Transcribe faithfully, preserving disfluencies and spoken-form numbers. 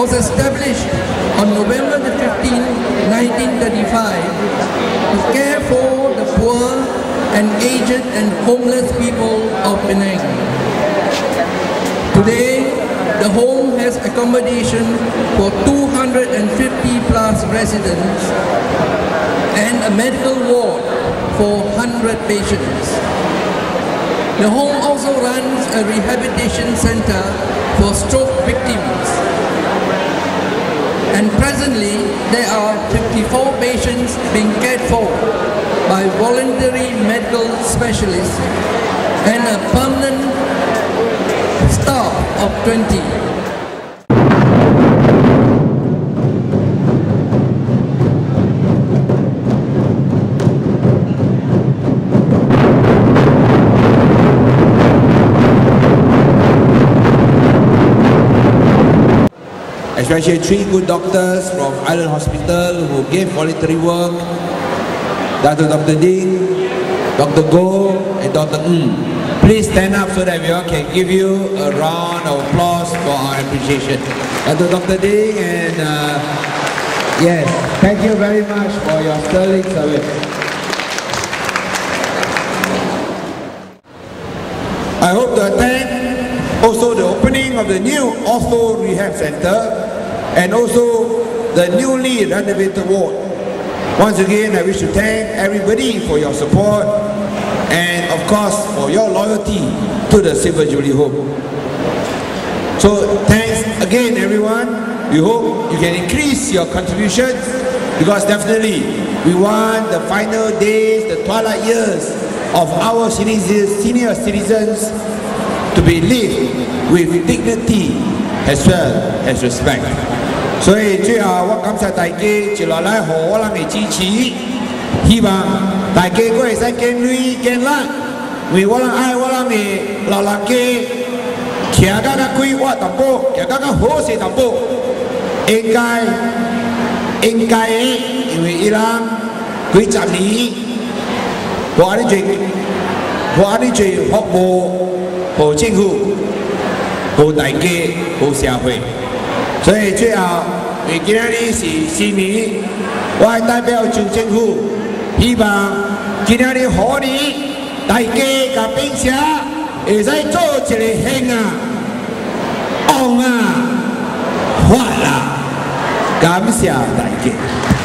was established on November the fifteenth, nineteen thirty-five to care for the poor and aged and homeless people of Penang. Today, the home has accommodation for two hundred fifty plus residents and a medical ward for one hundred patients. The home also runs a rehabilitation center for stroke victims. And presently, there are fifty-four patients being cared for by voluntary medical specialists and a permanent staff of twenty. Especially three good doctors from Island Hospital who gave voluntary work, Doctor Doctor Ding, Doctor Goh, and Doctor Ng. Please stand up so that we all can give you a round of applause for our appreciation. Doctor Doctor Ding and uh, yes, thank you very much for your sterling service. I hope to attend also the opening of the new Ortho Rehab Center and also the newly renovated ward. Once again, I wish to thank everybody for your support and of course for your loyalty to the Silver Jubilee Home. So thanks again everyone. We hope you can increase your contributions because definitely we want the final days, the twilight years of our senior citizens to be lived with dignity as well as respect. 所以最後我感謝大家接落來和我哋嘅支持，希望大家都會使見銳見力，為我哋愛我哋嘅老人家，行得較規劃淡薄，行得較好勢淡薄，應該應該嘅，因為伊人幾十年，我哋做我哋做服務，和政府，和大家，和社會。 所以最後，因今日是新年，我係代表州政府，希望今日賀年，大家甲並且會使做一個興啊、旺啊、發啊，感謝大家。